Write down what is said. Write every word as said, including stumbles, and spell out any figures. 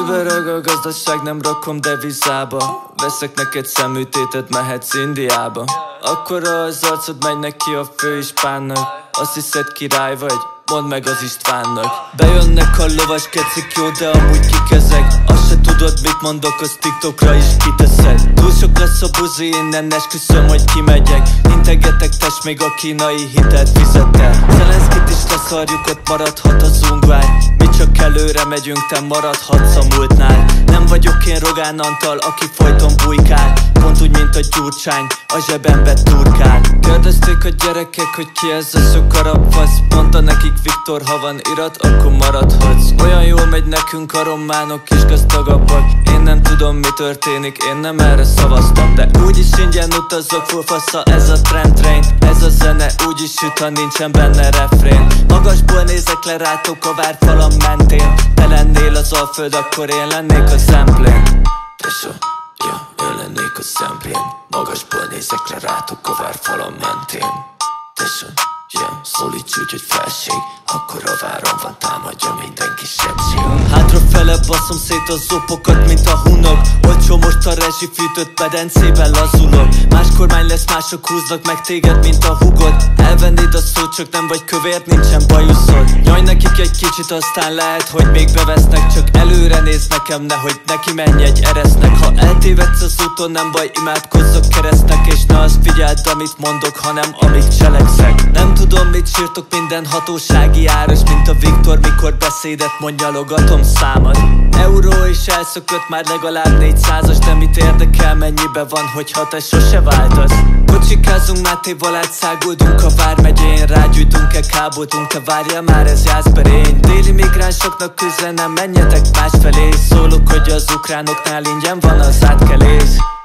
Dübörög a gazdaság, nem rakom devizába. Veszek neked szemütétet, mehetsz Indiába. Akkora az arcod, megy neki a főispánnak. Azt hiszed király vagy? Mondd meg az Istvánnak. Bejönnek a lovas kecik, jó, de amúgy kikezek. Azt se tudod, mit mondok, az TikTokra is kiteszed. Túl sok lesz a buzi, innen esküszöm, hogy kimegyek. Integetek, test, még a kínai hitelt fizettel. Zelenszkit is leszarjuk, ott maradhat az ungvár. Mi csak előre megyünk, te maradhatsz a múltnál. Nem vagyok én Rogán Antal, aki folyton bujkál. Pont úgy, mint a Gyurcsány, a zsebembe turkál. Kérdezték a gyerekek, hogy ki ez a szokarapfasz. Mondta nekik Viktor, ha van irat, akkor maradhatsz. Olyan jól megy nekünk, a románok is gazdagabbak. Én nem tudom, mi történik, én nem erre szavaztam. De úgyis ingyen utazok, full fassa ez a tramtrain. Ez a zene úgyis süt, ha nincsen benne refrén. Magasból nézek le rátok a várfalam mentén. Te lennél az Alföld, akkor én lennék a szemplén. Tesó, ja, én lennék a szemplén. Magasból nézek le rátok a várfalam mentén. Tesó, ja, szólíts úgy, hogy felség. Akkor a váron van, támadja mindenki sebség. Hátrafele baszom szét az zopokat, mint a hunok. Olcsó most a rezsifűtött pedencében lazulok. Más kormány lesz, mások húznak meg téged, mint a hugod. Elvennéd a szót, csak nem vagy kövér, nincsen bajuszod. Nyaj nekik egy kicsit, aztán lehet, hogy még bevesznek. Csak előre néz nekem, nehogy neki menj egy eresznek. Ha eltévedsz az úton, nem baj, imádkozz a keresztnek. És ne azt figyeld, amit mondok, hanem amit cselekszek. Nem tudom, mit sírtok, minden hatósági áros, mint a Viktor, mikor beszédet mond, nyalogatom számad. Euró is elszökött már legalább négyszázas. De mit érdekel, mennyibe van, hogyha te sose váltasz? Kocsikázunk, Mátéval átszáguldunk a vármegyén. Rágyújtunk-e, káboltunk, te várjál már, ez Jászberény. Déli migránsoknak köze nem, menjetek másfelé. Szólok, hogy az ukránoknál ingyen van az átkelés.